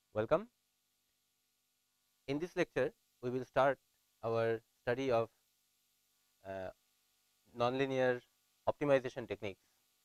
Welcome. In this lecture, we will start our study of uh, nonlinear optimization techniques,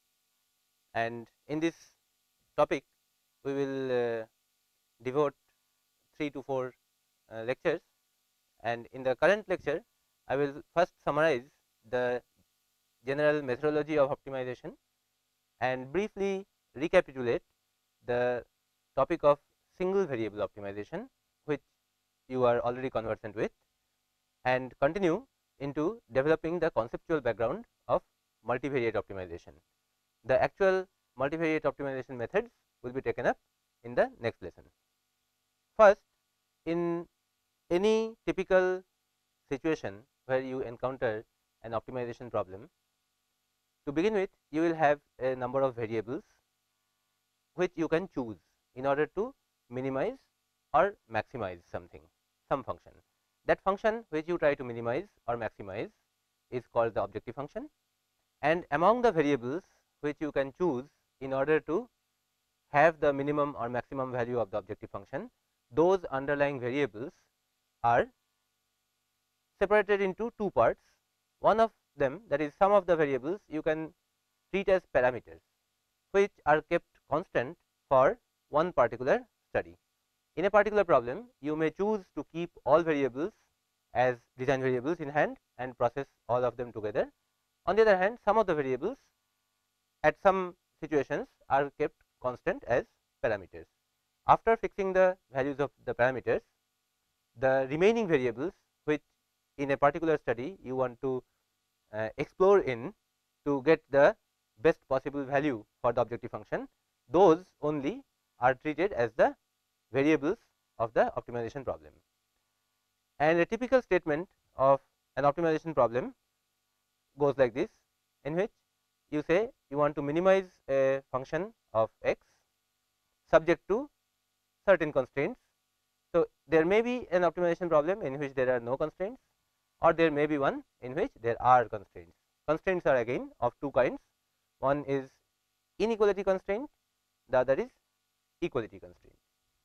and in this topic, we will devote 3 to 4 lectures. And in the current lecture, I will first summarize the general methodology of optimization and briefly recapitulate the topic of single variable optimization, which you are already conversant with, and continue into developing the conceptual background of multivariate optimization. The actual multivariate optimization methods will be taken up in the next lesson. First, in any typical situation where you encounter an optimization problem, to begin with, you will have a number of variables which you can choose in order to minimize or maximize some function. That function which you try to minimize or maximize is called the objective function, and among the variables which you can choose in order to have the minimum or maximum value of the objective function, those underlying variables are separated into two parts. One of them, that is, some of the variables you can treat as parameters, which are kept constant for one particular study. In a particular problem, you may choose to keep all variables as design variables in hand and process all of them together. On the other hand, some of the variables at some situations are kept constant as parameters. After fixing the values of the parameters, the remaining variables which in a particular study you want to explore in to get the best possible value for the objective function, those only are treated as the variables of the optimization problem. And a typical statement of an optimization problem goes like this, in which you say you want to minimize a function of x subject to certain constraints. So, there may be an optimization problem in which there are no constraints, or there may be one in which there are constraints. Constraints are again of two kinds. One is inequality constraint, the other is equality constraint.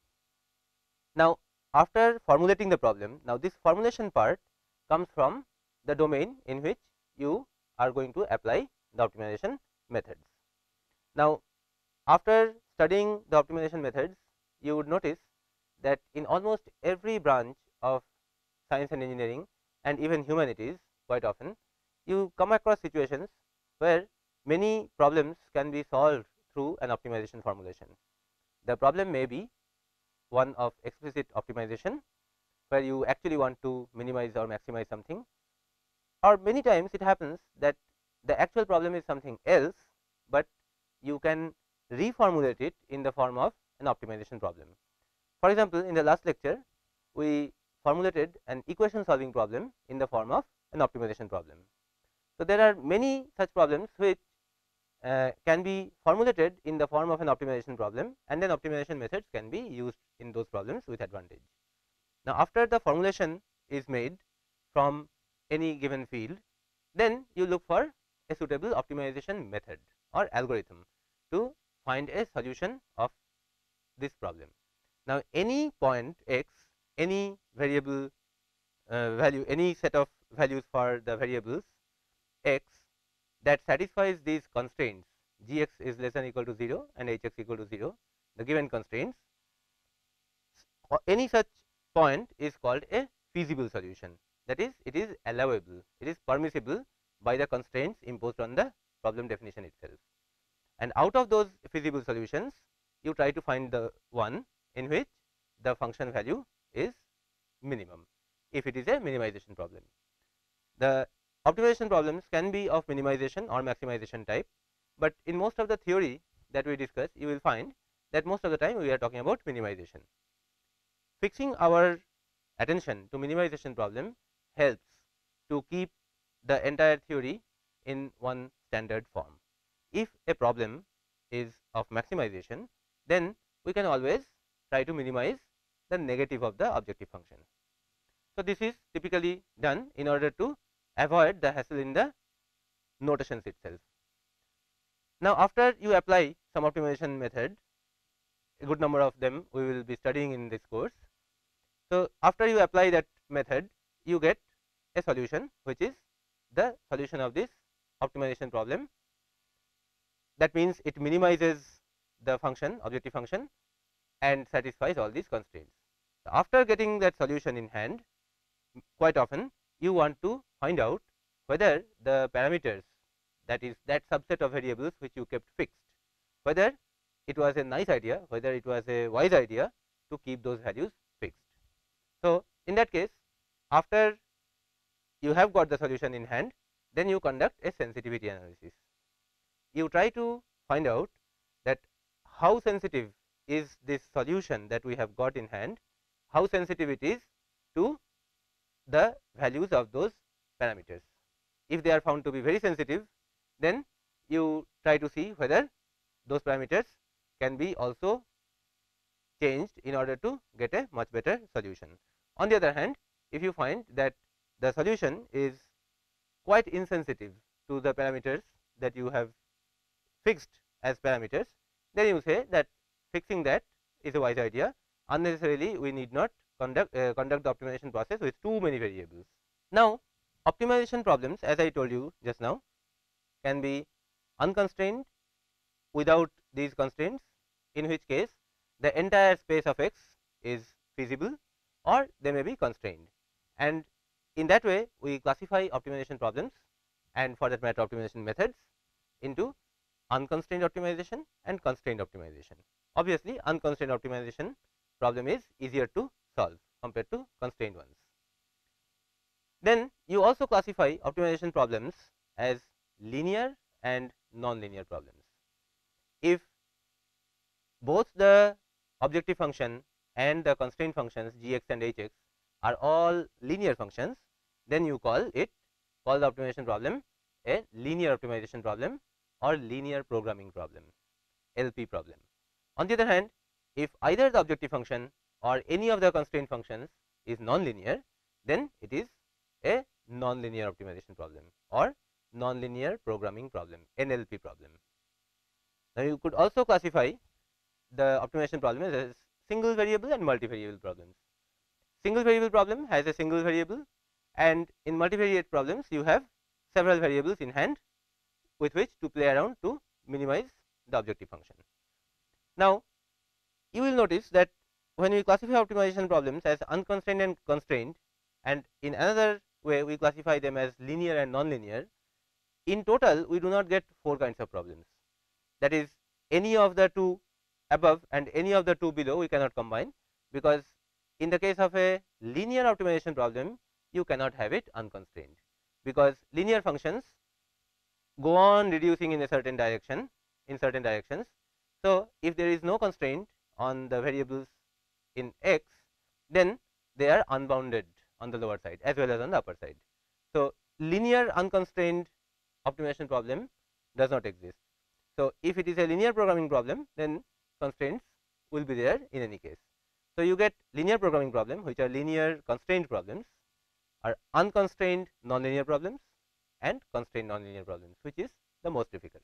Now, after formulating the problem, now this formulation part comes from the domain in which you are going to apply the optimization methods. Now, after studying the optimization methods, you would notice that in almost every branch of science and engineering and even humanities, quite often you come across situations where many problems can be solved through an optimization formulation. The problem may be one of explicit optimization, where you actually want to minimize or maximize something, or many times it happens that the actual problem is something else, but you can reformulate it in the form of an optimization problem. For example, in the last lecture, we formulated an equation solving problem in the form of an optimization problem. So, there are many such problems which can be formulated in the form of an optimization problem, and then optimization methods can be used in those problems with advantage. Now, after the formulation is made from any given field, then you look for a suitable optimization method or algorithm to find a solution of this problem. Now, any point x, any variable value, any set of values for the variables x that satisfies these constraints, g x is less than or equal to 0 and h x equal to 0, the given constraints, any such point is called a feasible solution. That is, it is allowable, it is permissible by the constraints imposed on the problem definition itself. And out of those feasible solutions, you try to find the one in which the function value is minimum, if it is a minimization problem. The optimization problems can be of minimization or maximization type, but in most of the theory that we discuss, you will find that most of the time we are talking about minimization. Fixing our attention to minimization problem helps to keep the entire theory in one standard form. If a problem is of maximization, then we can always try to minimize the negative of the objective function. So, this is typically done in order to avoid the hassle in the notations itself. Now, after you apply some optimization method, a good number of them we will be studying in this course. So, after you apply that method, you get a solution which is the solution of this optimization problem. That means, it minimizes the function objective function and satisfies all these constraints. After getting that solution in hand, quite often you want to find out whether the parameters, that is that subset of variables which you kept fixed, whether it was a nice idea, whether it was a wise idea to keep those values fixed. So, in that case, after you have got the solution in hand, then you conduct a sensitivity analysis. You try to find out that how sensitive is this solution that we have got in hand, how sensitive it is to the values of those parameters. If they are found to be very sensitive, then you try to see whether those parameters can be also changed in order to get a much better solution. On the other hand, if you find that the solution is quite insensitive to the parameters that you have fixed as parameters, then you say that fixing that is a wise idea. Unnecessarily, we need not conduct the optimization process with too many variables. Now, optimization problems, as I told you just now, can be unconstrained without these constraints, in which case the entire space of X is feasible, or they may be constrained. And in that way, we classify optimization problems, and for that matter optimization methods, into unconstrained optimization and constrained optimization. Obviously, unconstrained optimization problem is easier to solve compared to constrained ones. Then you also classify optimization problems as linear and non-linear problems. If both the objective function and the constraint functions g x and h x are all linear functions, then you call the optimization problem a linear optimization problem or linear programming problem, LP problem. On the other hand, if either the objective function or any of the constraint functions is non-linear, then it is a non-linear optimization problem or non-linear programming problem, NLP problem. Now, you could also classify the optimization problem as single variable and multivariable problems. Single variable problem has a single variable, and in multivariate problems you have several variables in hand with which to play around to minimize the objective function. Now, you will notice that when we classify optimization problems as unconstrained and constrained, and in another way we classify them as linear and non-linear, in total we do not get 4 kinds of problems. That is, any of the 2 above and any of the 2 below we cannot combine, because in the case of a linear optimization problem you cannot have it unconstrained, because linear functions go on reducing in a certain direction, in certain directions. So, if there is no constraint on the variables in x, then they are unbounded on the lower side as well as on the upper side. So, linear unconstrained optimization problem does not exist. So, if it is a linear programming problem, then constraints will be there in any case. So, you get linear programming problem, which are linear constrained problems, are unconstrained nonlinear problems and constrained nonlinear problems, which is the most difficult.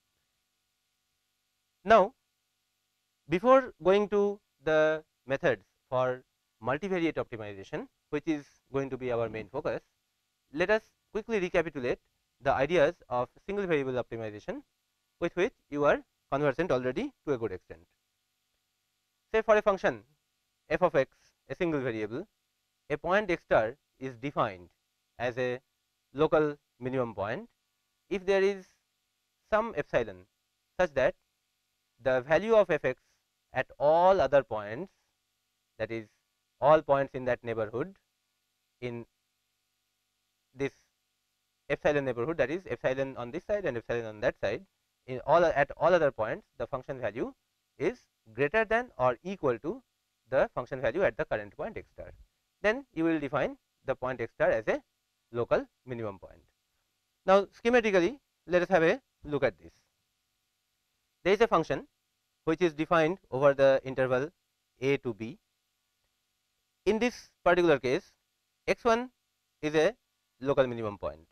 Now, before going to the methods for multivariate optimization, which is going to be our main focus, let us quickly recapitulate the ideas of single variable optimization, with which you are conversant already to a good extent. Say for a function f of x, a single variable, a point x star is defined as a local minimum point if there is some epsilon such that the value of f x at all other points, that is all points in that neighborhood, in this epsilon neighborhood, that is epsilon on this side and epsilon on that side, in all at all other points the function value is greater than or equal to the function value at the current point x star. Then you will define the point x star as a local minimum point. Now, schematically let us have a look at this. There is a function which is defined over the interval a to b. In this particular case, x1 is a local minimum point,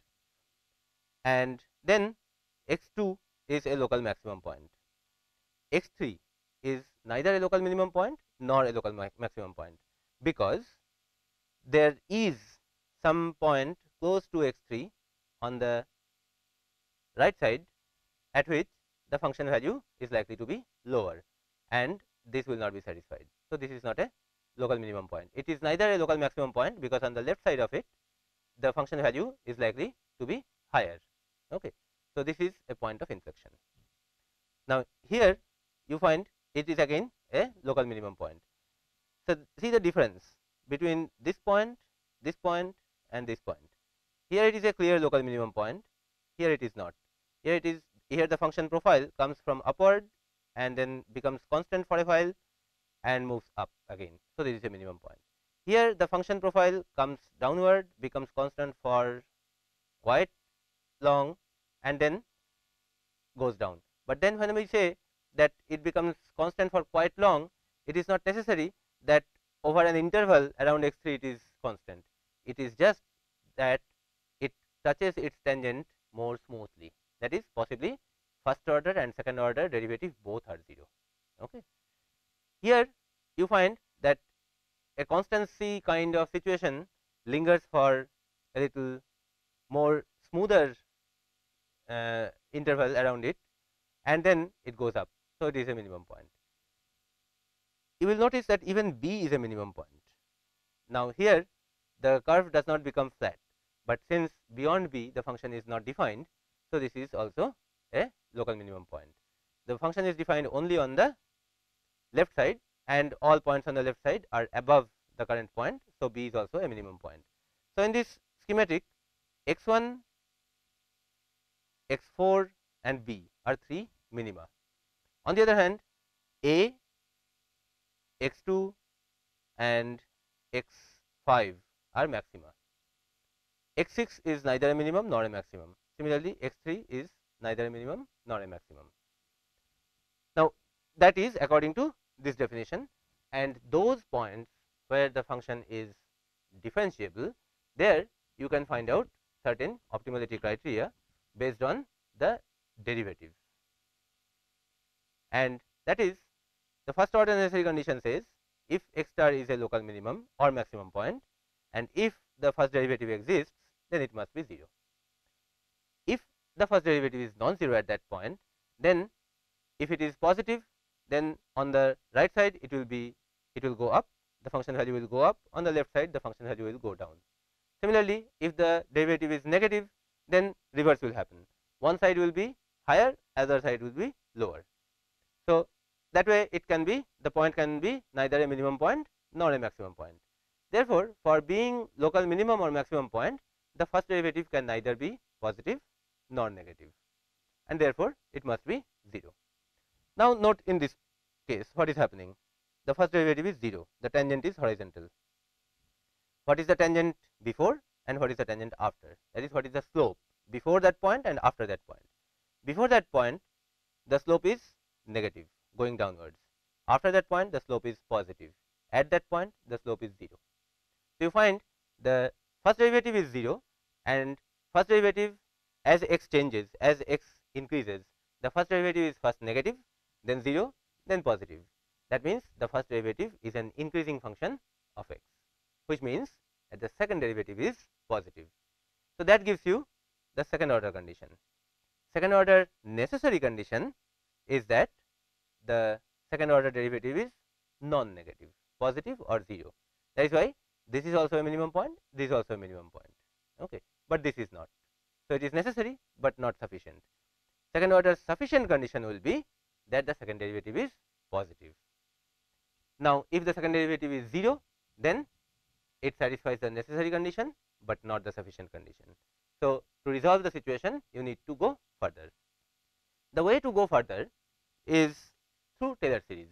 and then x2 is a local maximum point, x3 is neither a local minimum point nor a local maximum point, because there is some point close to x 3 on the right side at which the function value is likely to be lower, and this will not be satisfied. So, this is not a local minimum point. It is neither a local maximum point, because on the left side of it the function value is likely to be higher. Okay. So, this is a point of inflection. Now, here you find it is again a local minimum point. So, see the difference between this point and this point. Here it is a clear local minimum point, here it is not. Here it is, here the function profile comes from upward and then becomes constant for a while and moves up again. So, this is a minimum point. Here the function profile comes downward, becomes constant for quite long and then goes down. But then when we say that it becomes constant for quite long, it is not necessary that over an interval around x 3 it is constant. It is just that it touches its tangent more smoothly, that is possibly first order and second order derivative both are 0. Okay. Here you find that a constancy kind of situation lingers for a little more smoother interval around it, and then it goes up. So, it is a minimum point. You will notice that even B is a minimum point. Now, here the curve does not become flat, but since beyond B the function is not defined, so this is also a local minimum point. The function is defined only on the left side and all points on the left side are above the current point. So, B is also a minimum point. So, in this schematic x 1, x 4 and B are 3 minima. On the other hand, A, x 2 and x 5 are maxima. X 6 is neither a minimum nor a maximum. Similarly, x 3 is neither a minimum nor a maximum. Now, that is according to this definition, and those points where the function is differentiable, there you can find out certain optimality criteria based on the derivatives, and that is the first order necessary condition says if x star is a local minimum or maximum point, and if the first derivative exists, then it must be 0. If the first derivative is non-zero at that point, then if it is positive, then on the right side it will go up, the function value will go up, on the left side the function value will go down. Similarly, if the derivative is negative, then reverse will happen, one side will be higher, other side will be lower. So, that way it can be, the point can be neither a minimum point nor a maximum point. Therefore, for being local minimum or maximum point, the first derivative can neither be positive nor negative, and therefore, it must be 0. Now, note in this case what is happening, the first derivative is 0, the tangent is horizontal. What is the tangent before and what is the tangent after? That is, what is the slope before that point and after that point. Before that point the slope is negative going downwards, after that point the slope is positive, at that point the slope is 0. So, you find the first derivative is 0 and first derivative as x changes, as x increases, the first derivative is first negative, then 0, then positive. That means, the first derivative is an increasing function of x, which means that the second derivative is positive. So, that gives you the second order condition. Second order necessary condition is that the second order derivative is non-negative, positive or 0. That is why this is also a minimum point, this is also a minimum point, okay, but this is not. So, it is necessary, but not sufficient. Second order sufficient condition will be that the second derivative is positive. Now, if the second derivative is 0, then it satisfies the necessary condition, but not the sufficient condition. So, to resolve the situation, you need to go further. The way to go further is through Taylor series.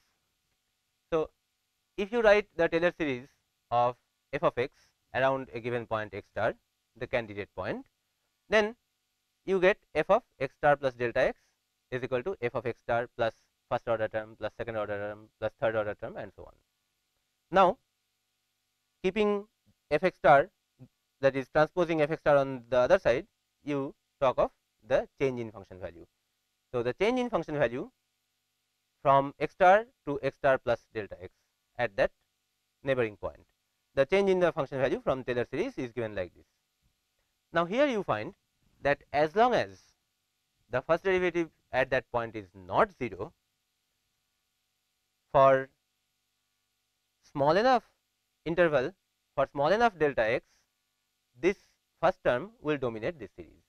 So, if you write the Taylor series of f of x around a given point x star, the candidate point, then you get f of x star plus delta x is equal to f of x star plus first order term plus second order term plus third order term and so on. Now, keeping f x star, that is transposing f x star on the other side, you talk of the change in function value. So, the change in function value from x star to x star plus delta x at that neighboring point. The change in the function value from Taylor series is given like this. Now, here you find that as long as the first derivative at that point is not 0, for small enough interval, for small enough delta x, this first term will dominate this series,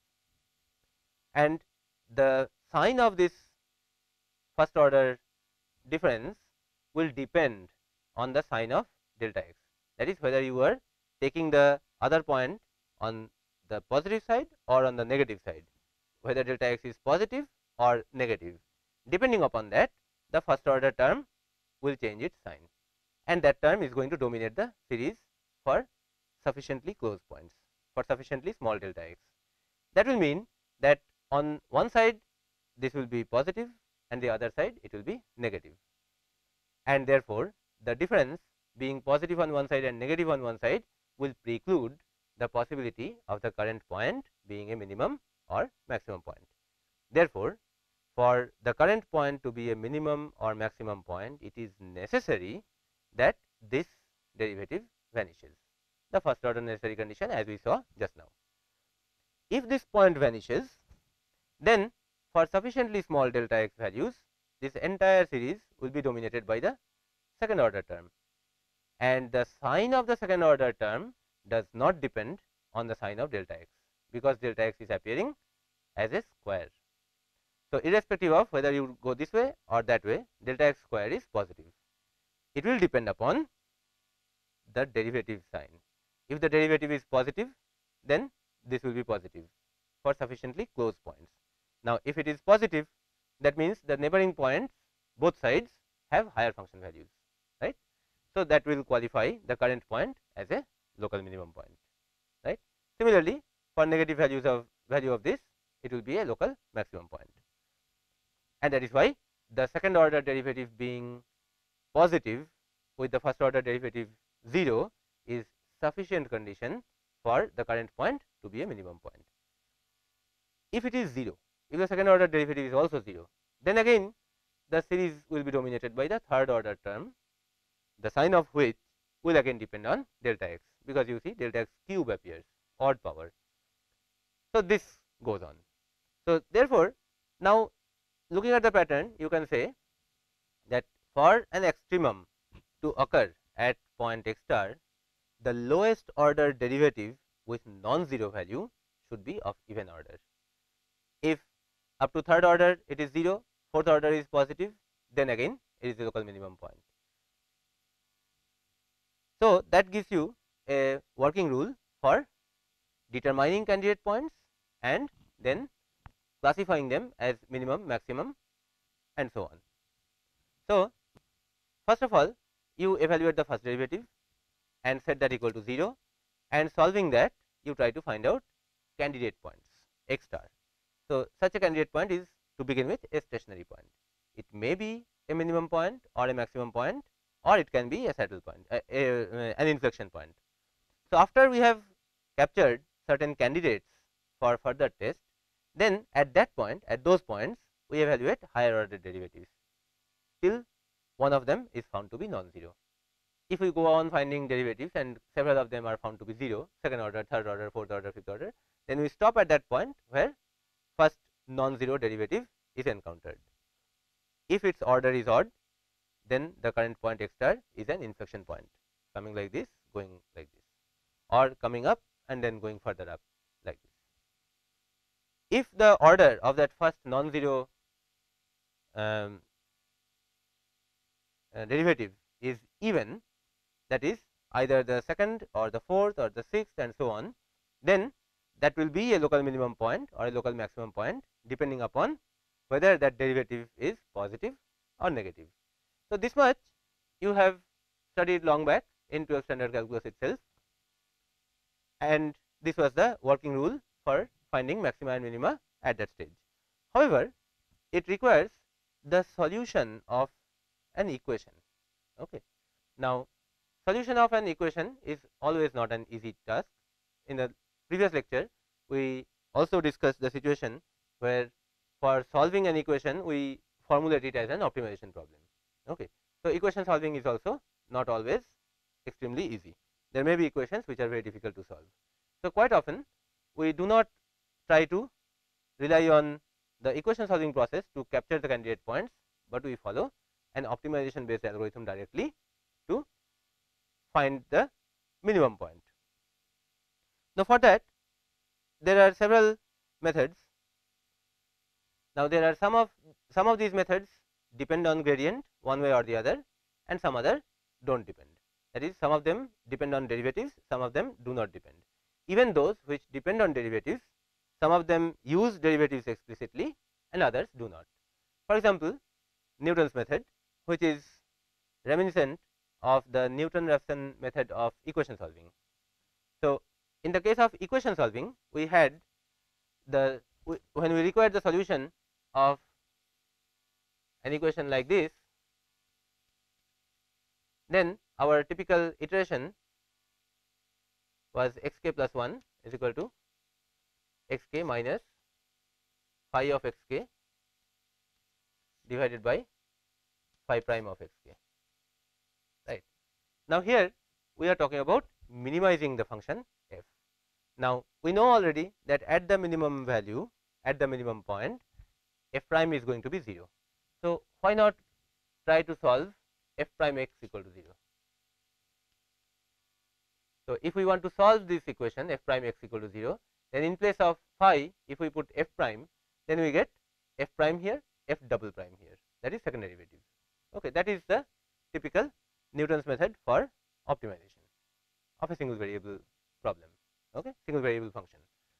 and the sign of this first order difference will depend on the sign of delta x. That is, whether you are taking the other point on the positive side or on the negative side, whether delta x is positive or negative. Depending upon that, the first order term will change its sign, and that term is going to dominate the series for sufficiently close points, for sufficiently small delta x. That will mean that on one side this will be positive and the other side it will be negative, and therefore, the difference being positive on one side and negative on one side will preclude the possibility of the current point being a minimum or maximum point. Therefore, for the current point to be a minimum or maximum point, it is necessary that this derivative vanishes, the first order necessary condition as we saw just now. If this point vanishes, then for sufficiently small delta x values, this entire series will be dominated by the second order term, and the sign of the second order term does not depend on the sign of delta x, because delta x is appearing as a square. So, irrespective of whether you go this way or that way, delta x square is positive. It will depend upon the derivative sign. If the derivative is positive, then this will be positive for sufficiently close points. Now, if it is positive, that means the neighboring points both sides have higher function values, right. So, that will qualify the current point as a local minimum point, right. Similarly, for negative values of value of this, it will be a local maximum point, and that is why the second order derivative being positive with the first order derivative 0 is sufficient condition for the current point to be a minimum point. If it is 0, if the second order derivative is also 0, then again the series will be dominated by the third order term, the sign of which will again depend on delta x, because you see delta x cube appears, odd power. So, this goes on. So, therefore, now looking at the pattern, you can say that for an extremum to occur at point x star, the lowest order derivative with non-zero value should be of even order. If up to third order it is 0, fourth order is positive, then again it is the local minimum point. So, that gives you a working rule for determining candidate points and then classifying them as minimum, maximum and so on. So, first of all, you evaluate the first derivative and set that equal to 0, and solving that you try to find out candidate points x star. So, such a candidate point is to begin with a stationary point. It may be a minimum point or a maximum point, or it can be a saddle point, an inflection point. So, after we have captured certain candidates for further test, then at that point, at those points, we evaluate higher order derivatives till one of them is found to be non-zero. If we go on finding derivatives and several of them are found to be 0, second order, third order, fourth order, fifth order, then we stop at that point where first non-zero derivative is encountered. If its order is odd, then the current point x star is an inflection point, coming like this, going like this, or coming up and then going further up like this. If the order of that first non-zero derivative is even, that is either the second or the fourth or the sixth and so on, then that will be a local minimum point or a local maximum point, depending upon whether that derivative is positive or negative. So, this much you have studied long back in 12th standard calculus itself, and this was the working rule for finding maxima and minima at that stage. However, it requires the solution of an equation. Okay. Now, solution of an equation is always not an easy task. In the previous lecture, we also discussed the situation where for solving an equation we formulate it as an optimization problem. Okay. So, equation solving is also not always extremely easy. There may be equations which are very difficult to solve. So, quite often we do not try to rely on the equation solving process to capture the candidate points, but we follow an optimization based algorithm directly to find the minimum point. Now, for that there are several methods. Now, there are some of these methods depend on gradient one way or the other, and some other do not depend. That is, some of them depend on derivatives, some of them do not depend. Even those which depend on derivatives, some of them use derivatives explicitly and others do not. For example, Newton's method, which is reminiscent of the Newton-Raphson method of equation solving. So, in the case of equation solving, we had when we required the solution of an equation like this, then our typical iteration was x k plus 1 is equal to x k minus phi of x k divided by phi prime of x k, right. Now, here we are talking about minimizing the function f. Now, we know already that at the minimum value, at the minimum point, f prime is going to be 0. So, why not try to solve f prime x equal to 0. So, if we want to solve this equation f prime x equal to 0, then in place of phi, if we put f prime, then we get f prime here, f double prime here, that is second derivative. Okay, that is the typical Newton's method for optimization of a single variable problem, okay, single variable function.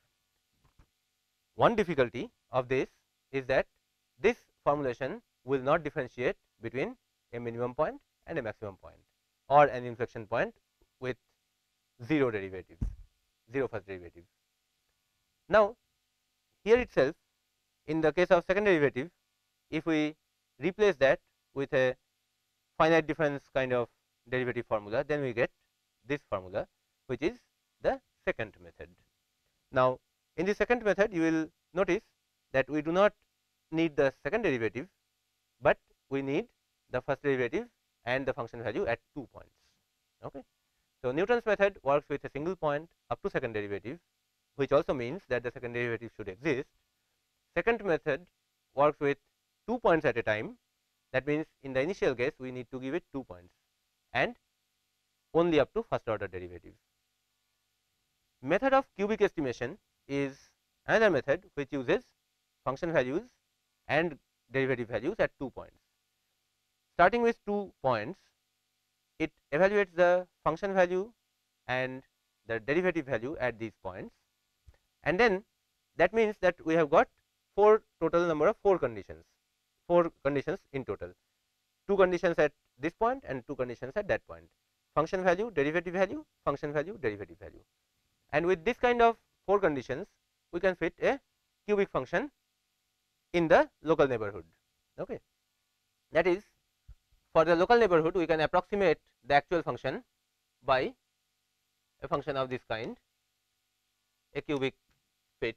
One difficulty of this is that this formulation will not differentiate between a minimum point and a maximum point, or an inflection point with 0 derivatives, 0 first derivative. Now, here itself, in the case of second derivative, if we replace that with a finite difference kind of derivative formula, then we get this formula, which is the second method. Now, in the second method, you will notice that we do not need the second derivative, but we need the first derivative and the function value at 2 points. Okay. So, Newton's method works with a single point up to second derivative, which also means that the second derivative should exist. Second method works with 2 points at a time. That means, in the initial case we need to give it 2 points and only up to first order derivatives. Method of cubic estimation is another method which uses function values and derivative values at 2 points. Starting with 2 points, it evaluates the function value and the derivative value at these points, and then that means that we have got total number of 4 conditions, 4 conditions in total, 2 conditions at this point and 2 conditions at that point, function value, derivative value, function value, derivative value. And with this kind of 4 conditions, we can fit a cubic function in the local neighborhood. Okay. That is, for the local neighborhood, we can approximate the actual function by a function of this kind, a cubic fit.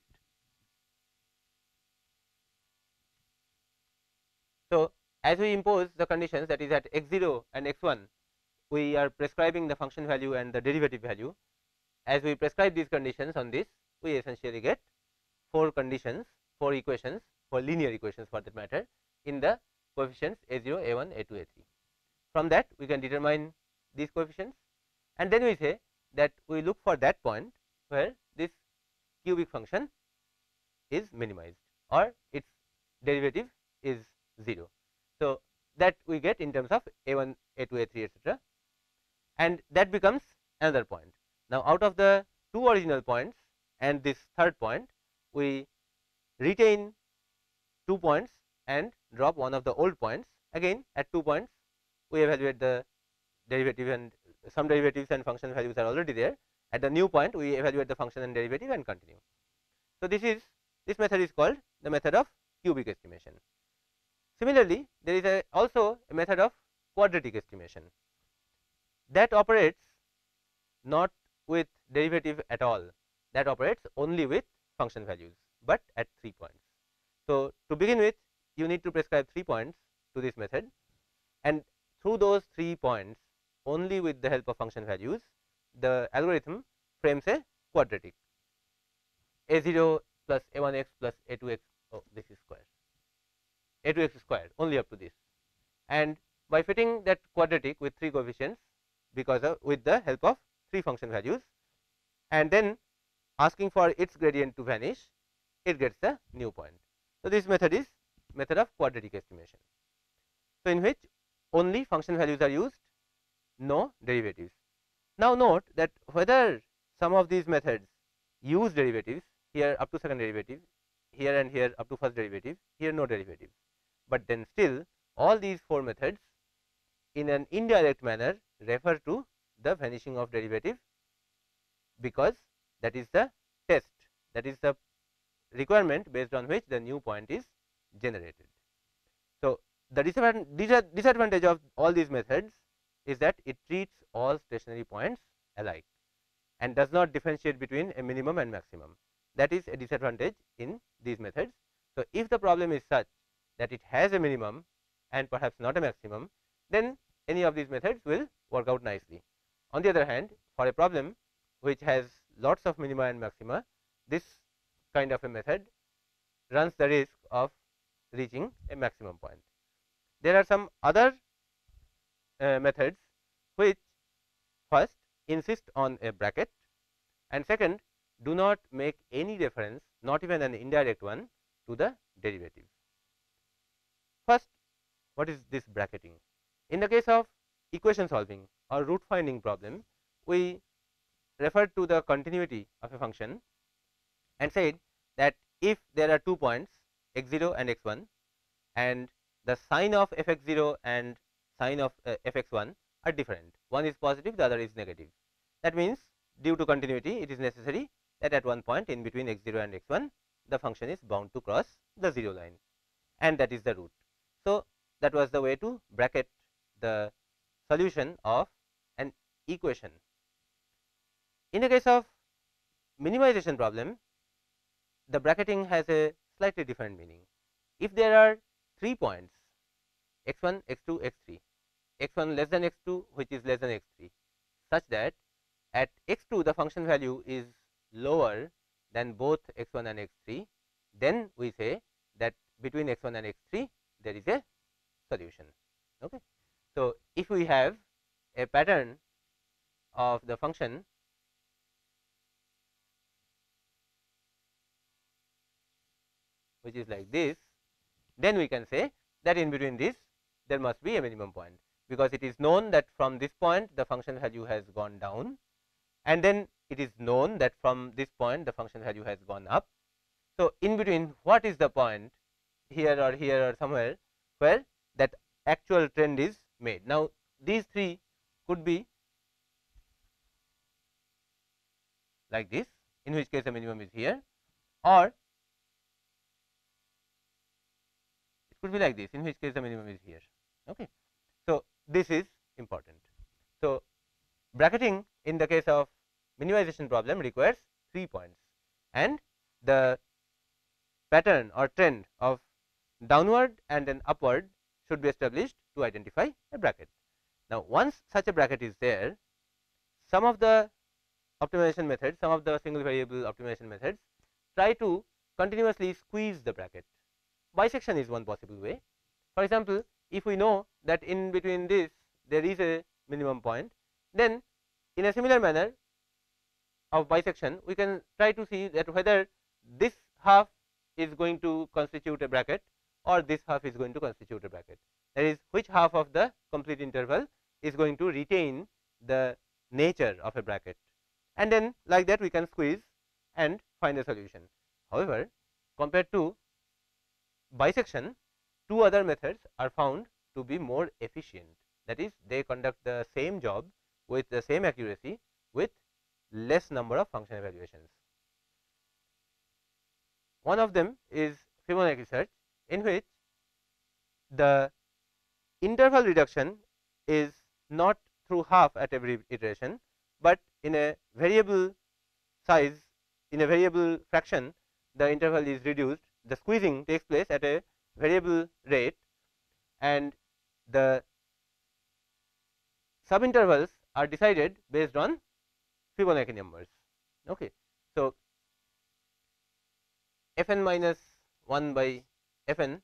So, as we impose the conditions, that is at x0 and x1, we are prescribing the function value and the derivative value. As we prescribe these conditions on this, we essentially get 4 conditions, 4 equations, 4 linear equations for that matter, in the coefficients a0, a1, a2, a3. From that we can determine these coefficients, and then we say that we look for that point where this cubic function is minimized or its derivative is 0. So, that we get in terms of a1, a2, a3, etc., and that becomes another point. Now, out of the 2 original points and this third point, we retain 2 points and drop one of the old points. Again, at 2 points we evaluate the derivative, and some derivatives and function values are already there. At the new point we evaluate the function and derivative and continue. So, this method is called the method of cubic estimation. Similarly, there is also a method of quadratic estimation that operates not with derivative at all, that operates only with function values, but at 3 points. So, to begin with, you need to prescribe 3 points to this method, and through those 3 points only with the help of function values the algorithm frames a quadratic a0 plus a1x plus a2x, oh this is square, a2x square only up to this, and by fitting that quadratic with 3 coefficients because of with the help of 3 function values and then asking for its gradient to vanish, it gets the new point. So, this method is method of quadratic estimation. So, in which only function values are used, no derivatives. Now, note that whether some of these methods use derivatives, here up to second derivative, here and here up to first derivative, here no derivative, but then still all these 4 methods in an indirect manner refer to the vanishing of derivative, because that is the test, that is the requirement based on which the new point is generated. So, the disadvantage of all these methods is that it treats all stationary points alike and does not differentiate between a minimum and maximum. That is a disadvantage in these methods. So, if the problem is such that it has a minimum and perhaps not a maximum, then any of these methods will work out nicely. On the other hand, for a problem which has lots of minima and maxima, this kind of a method runs the risk of reaching a maximum point. There are some other methods which first insist on a bracket and second do not make any reference, not even an indirect one, to the derivative. First, what is this bracketing? In the case of equation solving or root finding problem, we referred to the continuity of a function and said that if there are 2 points x0 and x1 and the sign of fx0 and sign of fx1 are different, one is positive, the other is negative. That means, due to continuity, it is necessary that at one point in between x0 and x1 the function is bound to cross the 0 line, and that is the root. So, that was the way to bracket the solution of an equation. In the case of minimization problem, the bracketing has a slightly different meaning. If there are 3 points x1, x2, x3, x1 less than x2 which is less than x3, such that at x2 the function value is lower than both x1 and x3, then we say that between x1 and x3 there is a solution. Okay. So, if we have a pattern of the function which is like this, then we can say that in between this there must be a minimum point, because it is known that from this point the function value has gone down, and then it is known that from this point the function value has gone up. So, in between what is the point here or somewhere where that actual trend is made. Now, these 3 could be like this, in which case the minimum is here, or it could be like this, in which case the minimum is here. Okay. So, this is important. So, bracketing in the case of minimization problem requires 3 points, and the pattern or trend of downward and then upward should be established to identify a bracket. Now, once such a bracket is there, some of the optimization methods, some of the single variable optimization methods try to continuously squeeze the bracket. Bisection is one possible way. For example, if we know that in between this there is a minimum point, then in a similar manner of bisection we can try to see that whether this half is going to constitute a bracket or this half is going to constitute a bracket. That is, which half of the complete interval is going to retain the nature of a bracket, and then like that we can squeeze and find a solution. However, compared to bisection, 2 other methods are found to be more efficient. That is, they conduct the same job with the same accuracy with less number of function evaluations. One of them is Fibonacci search, in which the interval reduction is not through half at every iteration, but in a variable size, in a variable fraction the interval is reduced, the squeezing takes place at a variable rate, and the subintervals are decided based on Fibonacci numbers. Okay. So, f n minus 1 by f n,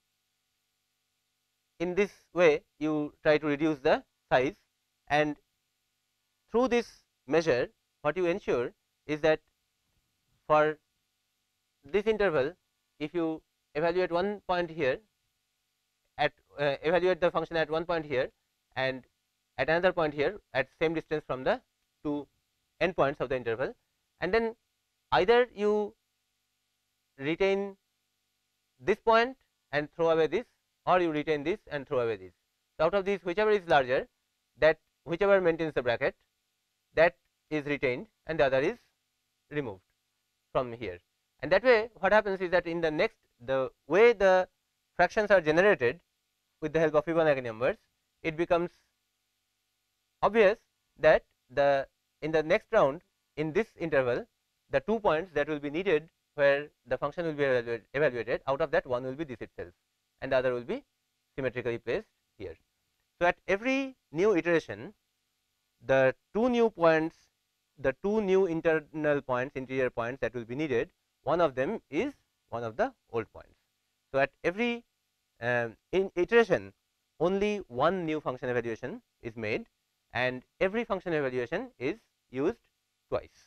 in this way you try to reduce the size, and through this measure what you ensure is that for this interval, if you evaluate one point here at evaluate the function at one point here and at another point here at same distance from the two endpoints of the interval, and then either you retain this point and throw away this, or you retain this and throw away this. So, out of these whichever is larger, that whichever maintains the bracket, that is retained and the other is removed from here. And that way what happens is that in the next, the way the fractions are generated with the help of Fibonacci numbers, it becomes obvious that in the next round in this interval, the 2 points that will be needed where the function will be evaluated, out of that one will be this itself and the other will be symmetrically placed here. So, at every new iteration, the two new points, the two new internal points, interior points that will be needed, one of them is one of the old points. So, at every in iteration, only one new function evaluation is made, and every function evaluation is used twice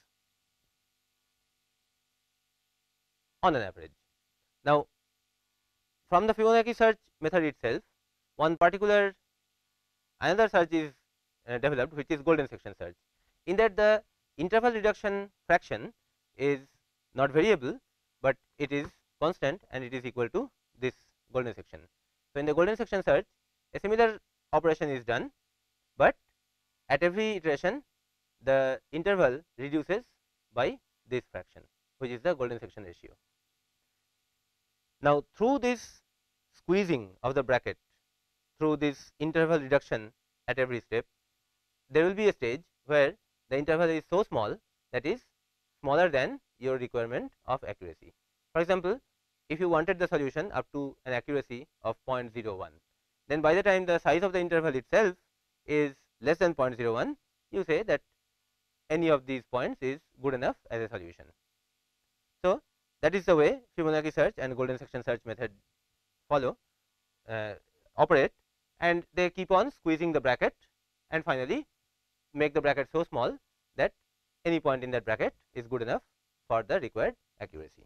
on an average. Now, from the Fibonacci search method itself, one particular another search is developed, which is golden section search. In that, the interval reduction fraction is not variable, but it is constant and it is equal to this golden section. So, in the golden section search, a similar operation is done, but at every iteration the interval reduces by this fraction, which is the golden section ratio. Now, through this squeezing of the bracket, through this interval reduction at every step, there will be a stage where the interval is so small, that is smaller than your requirement of accuracy. For example, if you wanted the solution up to an accuracy of 0.01, then by the time the size of the interval itself is less than 0.01, you say that any of these points is good enough as a solution. So, that is the way Fibonacci search and golden section search method operate, and they keep on squeezing the bracket and finally make the bracket so small that any point in that bracket is good enough for the required accuracy.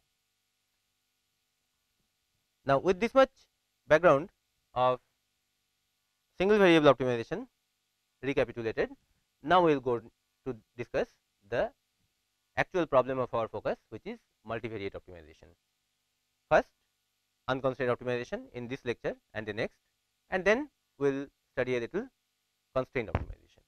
Now, with this much background of single variable optimization recapitulated, now we will go to discuss the actual problem of our focus, which is multivariate optimization. First, unconstrained optimization in this lecture and the next, and then we will study a little constrained optimization.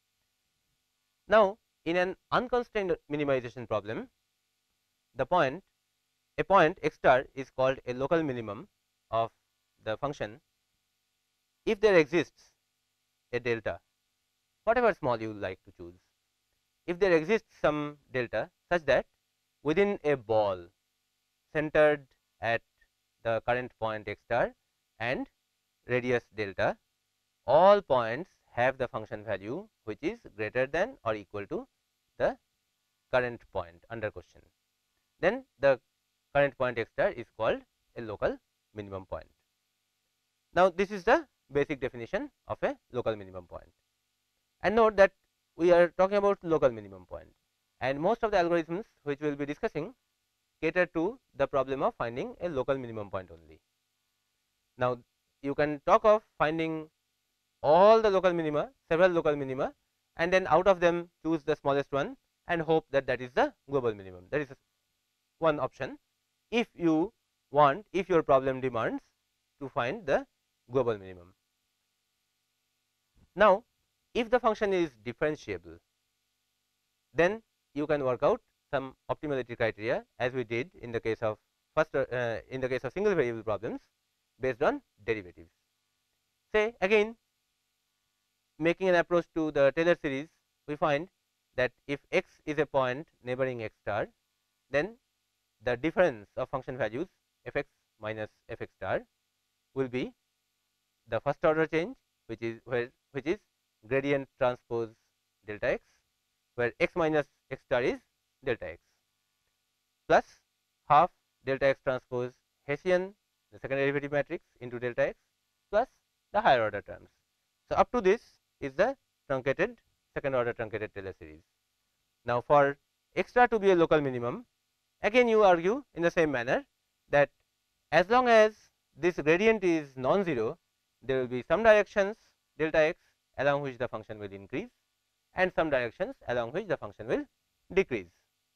Now, in an unconstrained minimization problem, a point x star is called a local minimum of the function if there exists a delta, whatever small you like to choose. If there exists some delta such that within a ball centered at the current point x star and radius delta, all points have the function value which is greater than or equal to the current point under question, then the current point x star is called a local minimum point. Now, this is the basic definition of a local minimum point, and note that we are talking about local minimum point, and most of the algorithms which we will be discussing cater to the problem of finding a local minimum point only. Now, you can talk of finding all the local minima, several local minima, and then out of them choose the smallest one and hope that that is the global minimum. That is one option if you want, if your problem demands to find the global minimum. Now, if the function is differentiable, then you can work out some optimality criteria, as we did in the case of in the case of single variable problems based on derivatives. Say again, making an approach to the Taylor series, we find that if x is a point neighboring x star, then the difference of function values f x minus f x star will be the first order change, which is gradient transpose delta x, where x minus x star is delta x, plus half delta x transpose Hessian, the second derivative matrix, into delta x, plus the higher order terms. So, up to this is the truncated second order truncated Taylor series. Now, for x star to be a local minimum, again you argue in the same manner that as long as this gradient is non-zero, there will be some directions delta x along which the function will increase and some directions along which the function will decrease.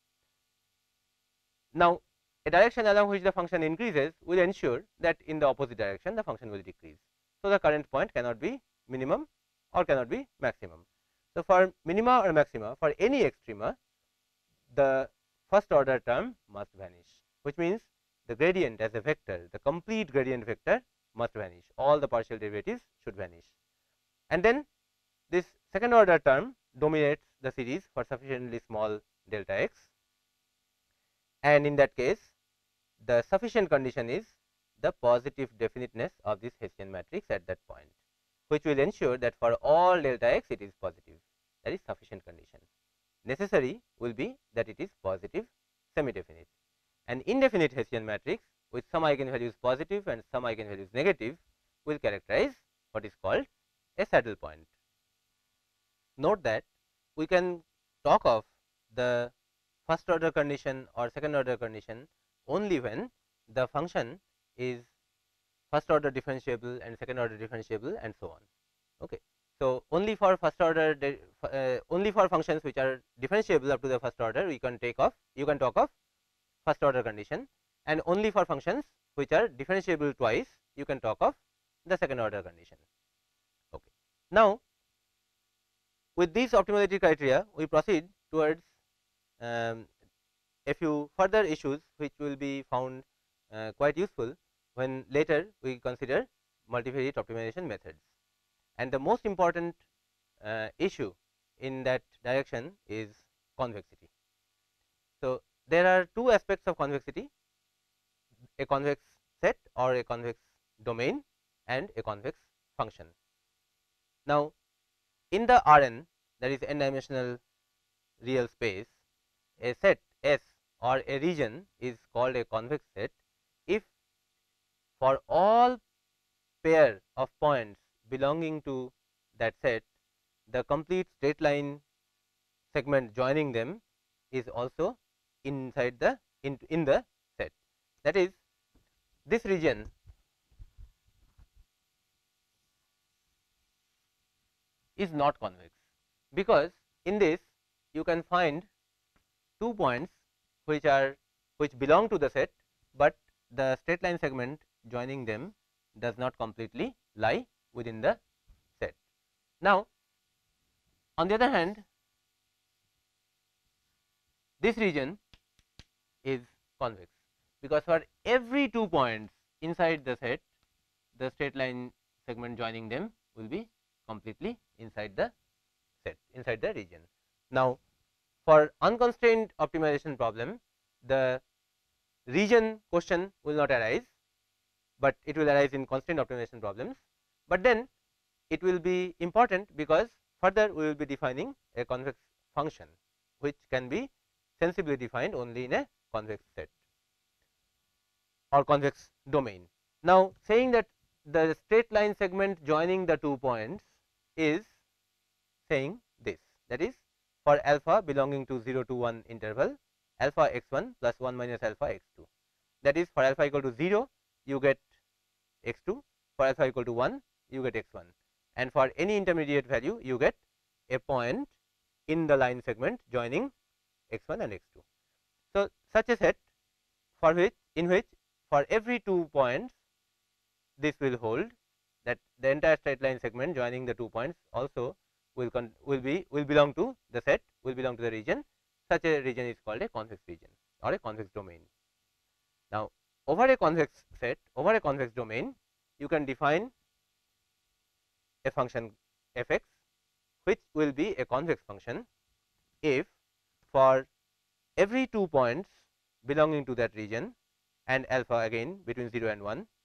Now, a direction along which the function increases will ensure that in the opposite direction the function will decrease. So, the current point cannot be minimum or cannot be maximum. So, for minima or maxima for any extrema, the first order term must vanish, which means the gradient as a vector, the complete gradient vector must vanish, all the partial derivatives should vanish. And then this second order term dominates the series for sufficiently small delta x, and in that case the sufficient condition is the positive definiteness of this Hessian matrix at that point, which will ensure that for all delta x it is positive, that is sufficient condition. Necessary will be that it is positive semi definite. An indefinite Hessian matrix with some eigenvalues positive and some eigenvalues negative will characterize what is called a saddle point. Note that we can talk of the first order condition or second order condition only when the function is first order differentiable and second order differentiable and so on. Okay. So, only for first order only for functions which are differentiable up to the first order you can talk of first order condition, and only for functions which are differentiable twice you can talk of the second order condition. Okay. Now, with these optimality criteria we proceed towards a few further issues which will be found quite useful when later we consider multivariate optimization methods. And the most important issue in that direction is convexity. So, there are two aspects of convexity, a convex set or a convex domain and a convex function. Now, in the Rn, that is n dimensional real space, a set S or a region is called a convex set if for all pair of points belonging to that set the complete straight line segment joining them is also inside the in the set. That is, this region is not convex, because in this you can find 2 points which belong to the set, but the straight line segment joining them does not completely lie within the set. Now, on the other hand, this region is convex, because for every 2 points inside the set, the straight line segment joining them will be completely inside the set, inside the region. Now, for unconstrained optimization problem, the region question will not arise, but it will arise in constrained optimization problems, but then it will be important because further we will be defining a convex function which can be sensibly defined only in a convex set or convex domain. Now, saying that the straight line segment joining the 2 points is saying this, that is, for alpha belonging to 0 to 1 interval, alpha x 1 plus 1 minus alpha x 2, that is, for alpha equal to 0 you get x 2, for alpha equal to 1 you get x 1, and for any intermediate value you get a point in the line segment joining x 1 and x 2. So, such a set for which for every 2 points this will hold, that the entire straight line segment joining the 2 points also will belong to the set, will belong to the region. Such a region is called a convex region or a convex domain. Now, over a convex set, over a convex domain, you can define a function f x which will be a convex function if for every 2 points belonging to that region and alpha again between 0 and 1,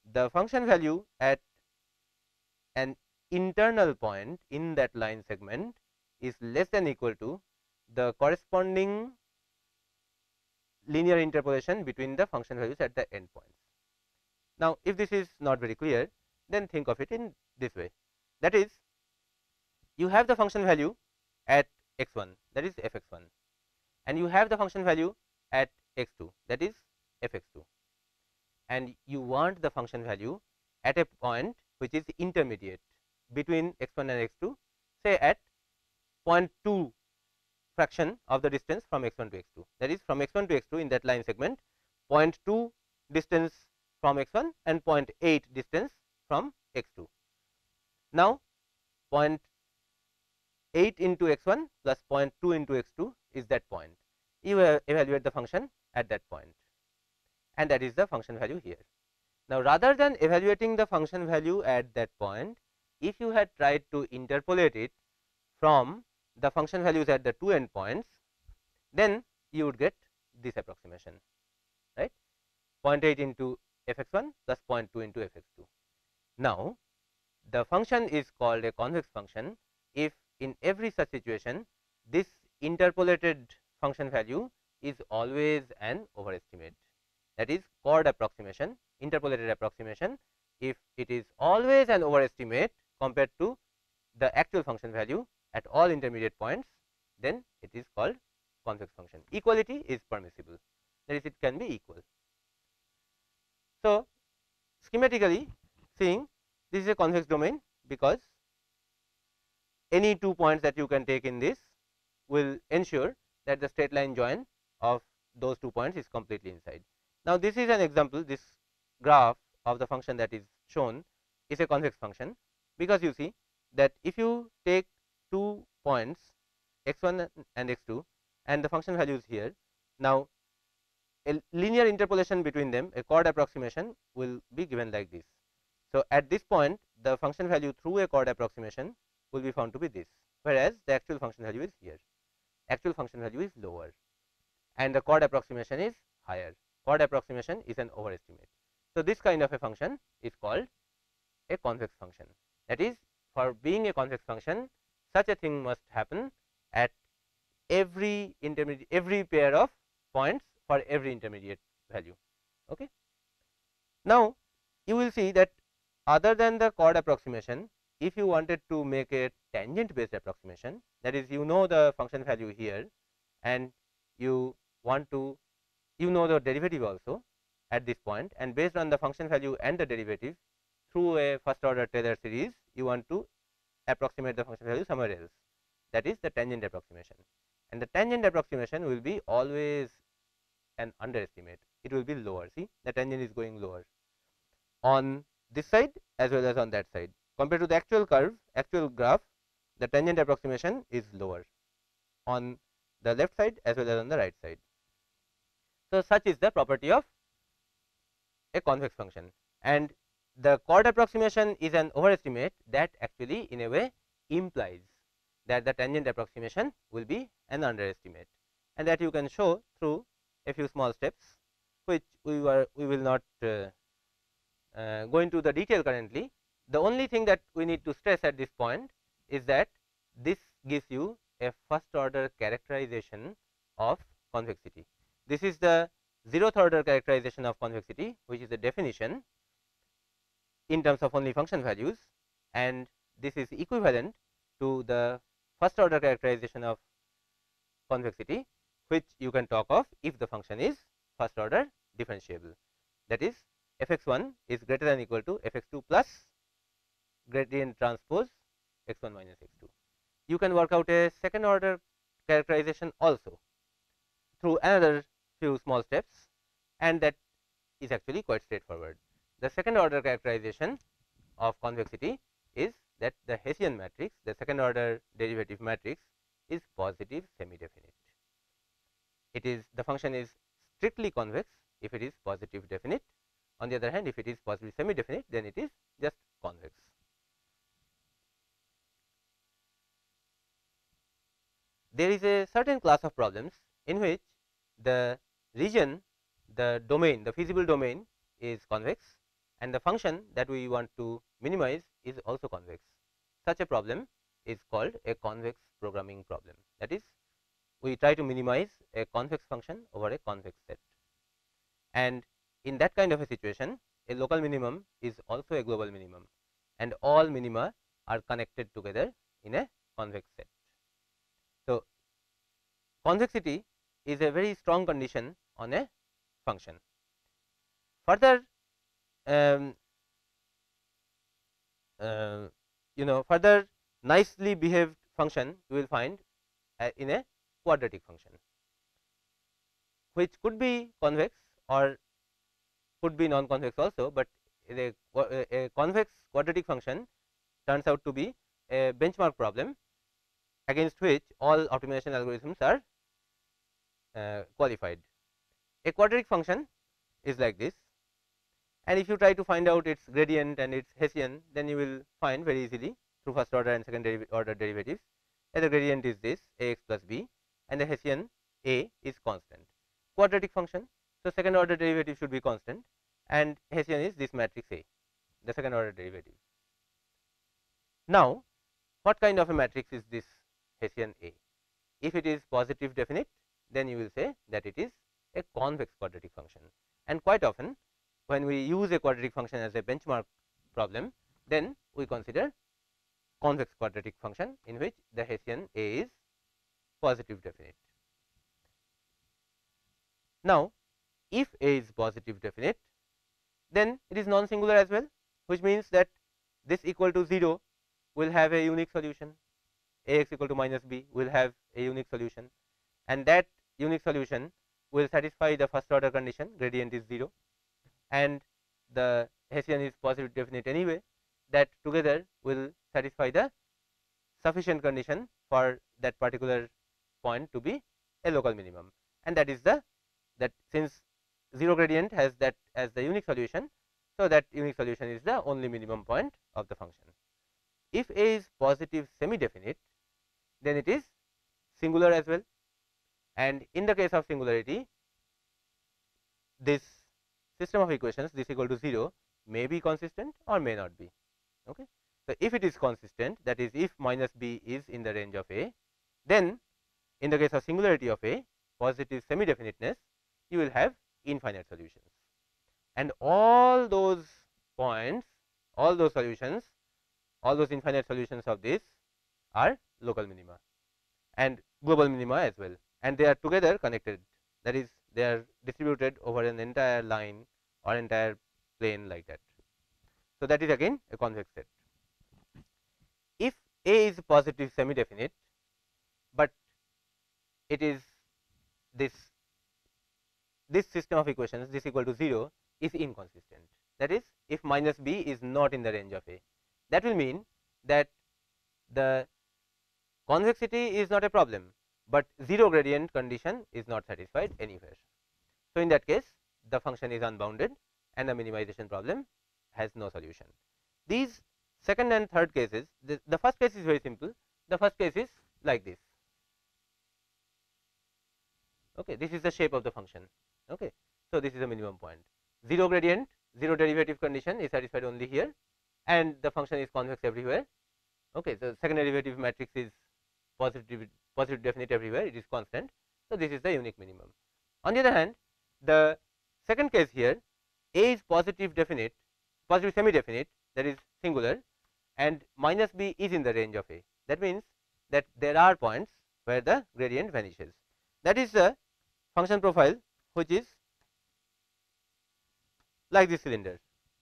the function value at an internal point in that line segment is less than equal to the corresponding linear interpolation between the function values at the end points. Now, if this is not very clear, then think of it in this way, that is, you have the function value at x 1, that is f x 1, and you have the function value at x 2, that is f x 2, and you want the function value at a point which is intermediate between x 1 and x 2, say at 0.2 fraction of the distance from x 1 to x 2, that is from x 1 to x 2 in that line segment 0.2 distance from x 1 and 0.8 distance from x 2. Now, 0.8 into x 1 plus 0.2 into x 2 is that point. You evaluate the function at that point, and that is the function value here. Now, rather than evaluating the function value at that point, if you had tried to interpolate it from the function values at the two end points, then you would get this approximation, right, 0.8 into f x 1 plus 0.2 into f x 2. Now, the function is called a convex function if in every such situation this interpolated function value is always an overestimate, that is chord approximation, interpolated approximation. If it is always an overestimate compared to the actual function value at all intermediate points, then it is called convex function. Equality is permissible, that is, it can be equal. So, schematically seeing, this is a convex domain because any 2 points that you can take in this will ensure that the straight line join of those 2 points is completely inside. Now, this is an example, this graph of the function that is shown is a convex function, because you see that if you take 2 points x 1 and x 2 and the function values here, now a linear interpolation between them, a chord approximation will be given like this. So, at this point the function value through a chord approximation will be found to be this, whereas the actual function value is here, actual function value is lower and the chord approximation is higher. Chord approximation is an overestimate. So, this kind of a function is called a convex function, that is, for being a convex function, such a thing must happen at every intermediate, every pair of points for every intermediate value. Okay. Now, you will see that other than the chord approximation, if you wanted to make a tangent based approximation, that is, you know the function value here and you want to, you know the derivative also at this point, and based on the function value and the derivative through a first order Taylor series, you want to approximate the function value somewhere else, that is the tangent approximation, and the tangent approximation will be always an underestimate, it will be lower. See, the tangent is going lower on this side as well as on that side, compared to the actual curve, actual graph, the tangent approximation is lower on the left side as well as on the right side. So, such is the property of a convex function, and the chord approximation is an overestimate that actually in a way implies that the tangent approximation will be an underestimate, and that you can show through a few small steps, which we will not go into the detail currently. The only thing that we need to stress at this point is that this gives you a first order characterization of convexity. This is the 0th order characterization of convexity, which is the definition in terms of only function values, and this is equivalent to the first order characterization of convexity, which you can talk of if the function is first order differentiable, that is f x 1 is greater than or equal to f x 2 plus gradient transpose x 1 minus x 2. You can work out a second order characterization also through another few small steps, and that is actually quite straightforward. The second order characterization of convexity is that the Hessian matrix, the second order derivative matrix, is positive semi definite. It is, the function is strictly convex if it is positive definite. On the other hand, if it is positive semi definite, then it is just convex. There is a certain class of problems in which the region, the domain, the feasible domain is convex, and the function that we want to minimize is also convex. Such a problem is called a convex programming problem. That is, we try to minimize a convex function over a convex set, and in that kind of a situation, a local minimum is also a global minimum, and all minima are connected together in a convex set. So, convexity is a very strong condition on a function. Further, further nicely behaved function you will find in a quadratic function, which could be convex or could be non-convex also, but a convex quadratic function turns out to be a benchmark problem against which all optimization algorithms are qualified. A quadratic function is like this, and if you try to find out its gradient and its Hessian, then you will find very easily through first order and second order derivatives that the gradient is this a x plus b, and the Hessian a is constant. Quadratic function, so second order derivative should be constant, and Hessian is this matrix A, the second order derivative. Now, what kind of a matrix is this Hessian A? If it is positive definite, then you will say that it is a convex quadratic function, and quite often when we use a quadratic function as a benchmark problem, then we consider convex quadratic function in which the Hessian A is positive definite. Now, if A is positive definite, then it is non-singular as well, which means that this equal to 0 will have a unique solution, A x equal to minus b will have a unique solution, and that unique solution will satisfy the first order condition, gradient is 0, and the Hessian is positive definite anyway, that together will satisfy the sufficient condition for that particular point to be a local minimum, and that is that since 0 gradient has that as the unique solution, so that unique solution is the only minimum point of the function. If A is positive semi definite, then it is singular as well, and in the case of singularity, this system of equations this equal to 0 may be consistent or may not be. Okay. So, if it is consistent, that is if minus b is in the range of A, then in the case of singularity of A, positive semi definiteness, you will have infinite solutions, and all those points, all those solutions, all those infinite solutions of this are local minima and global minima as well, and they are together connected, that is they are distributed over an entire line or entire plane like that. So, that is again a convex set. If A is positive semi definite, but it is this system of equations this equal to 0 is inconsistent, that is if minus b is not in the range of A, that will mean that the convexity is not a problem, but 0 gradient condition is not satisfied anywhere. So, in that case the function is unbounded and the minimization problem has no solution. These second and third cases, the first case is very simple. The first case is like this. Okay, this is the shape of the function. Okay. So, this is a minimum point, 0 gradient, 0 derivative condition is satisfied only here, and the function is convex everywhere. Okay. So, second derivative matrix is positive definite everywhere, it is constant. So, this is the unique minimum. On the other hand, the second case here, A is positive definite, positive semi definite, that is singular, and minus b is in the range of A. That means that there are points where the gradient vanishes. That is the function profile which is like this cylinder.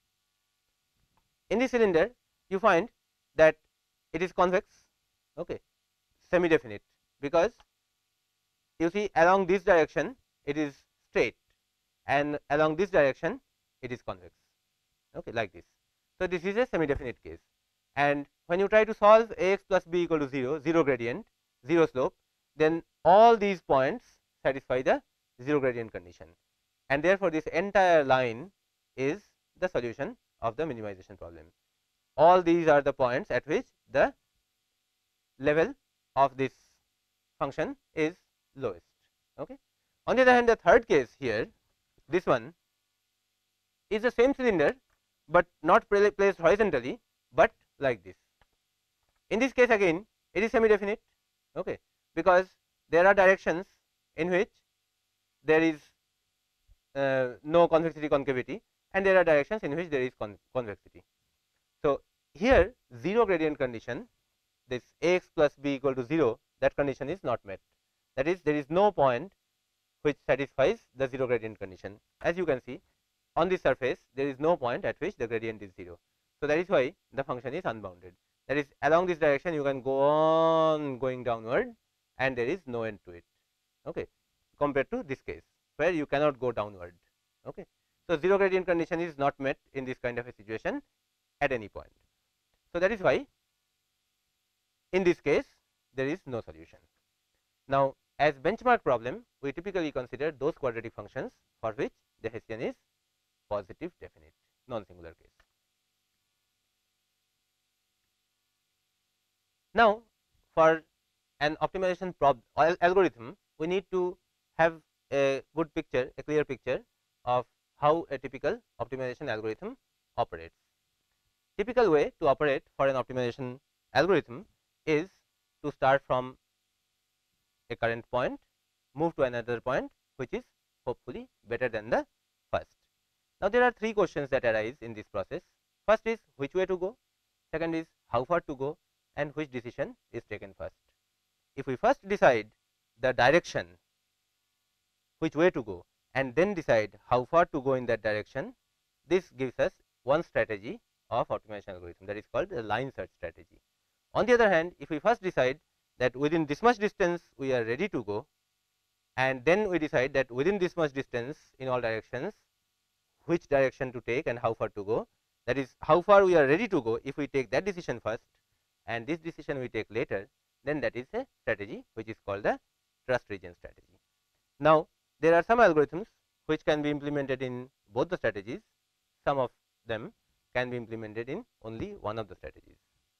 In this cylinder you find that it is convex, okay, semi definite, because you see along this direction it is straight and along this direction it is convex, okay, like this. So, this is a semi definite case, and when you try to solve A x plus b equal to 0, 0 gradient, 0 slope, then all these points satisfy the 0 gradient condition, and therefore, this entire line is the solution of the minimization problem. All these are the points at which the level of this function is lowest. Okay. On the other hand, the third case here, this one is the same cylinder, but not placed horizontally, but like this. In this case again it is semi definite, okay, because there are directions in which there is no convexity concavity, and there are directions in which there is convexity. So, here 0 gradient condition, this Ax plus b equal to 0, that condition is not met. That is, there is no point which satisfies the 0 gradient condition. As you can see, on this surface there is no point at which the gradient is 0. So, that is why the function is unbounded. That is, along this direction you can go on going downward and there is no end to it, okay, compared to this case where you cannot go downward. Okay. So, 0 gradient condition is not met in this kind of a situation at any point. So, that is why in this case there is no solution. Now, as benchmark problem, we typically consider those quadratic functions for which the Hessian is positive definite, non-singular case. Now, for an optimization algorithm, we need to have a good picture, a clear picture of how a typical optimization algorithm operates. Typical way to operate for an optimization algorithm is to start from a current point, move to another point which is hopefully better than the first. Now, there are three questions that arise in this process. First is which way to go, second is how far to go, and which decision is taken first. If we first decide the direction, which way to go, and then decide how far to go in that direction, this gives us one strategy of optimization algorithm, that is called the line search strategy. On the other hand, if we first decide that within this much distance we are ready to go, and then we decide that within this much distance in all directions which direction to take and how far to go, that is how far we are ready to go, if we take that decision first and this decision we take later, then that is a strategy which is called the trust region strategy. Now, there are some algorithms which can be implemented in both the strategies, some of them can be implemented in only one of the strategies.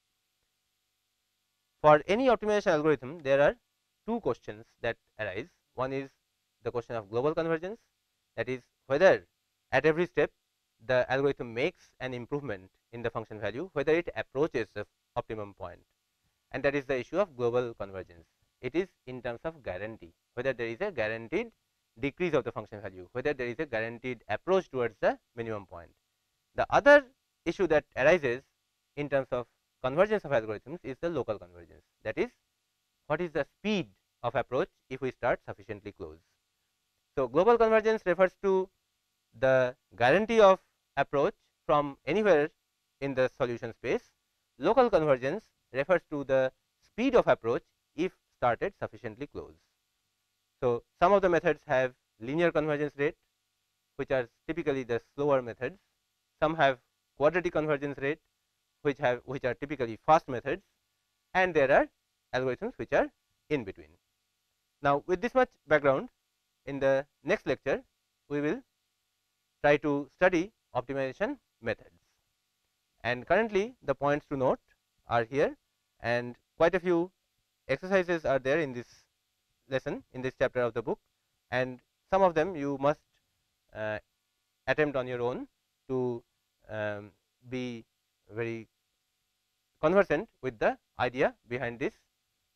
For any optimization algorithm, there are two questions that arise. One is the question of global convergence, that is whether at every step the algorithm makes an improvement in the function value, whether it approaches the optimum point, and that is the issue of global convergence. It is in terms of guarantee, whether there is a guaranteed decrease of the function value, whether there is a guaranteed approach towards the minimum point. The other issue that arises in terms of convergence of algorithms is the local convergence, that is what is the speed of approach if we start sufficiently close. So, global convergence refers to the guarantee of approach from anywhere in the solution space. Local convergence refers to the speed of approach if started sufficiently close. So, some of the methods have linear convergence rate, which are typically the slower methods. Some have quadratic convergence rate, which are typically fast methods, and there are algorithms which are in between. Now, with this much background, in the next lecture we will try to study optimization methods, and currently the points to note are here, and quite a few exercises are there in this lesson, in this chapter of the book, and some of them you must attempt on your own to be very conversant with the idea behind this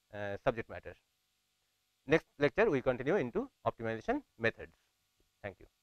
subject matter. Next lecture we continue into optimization methods. Thank you.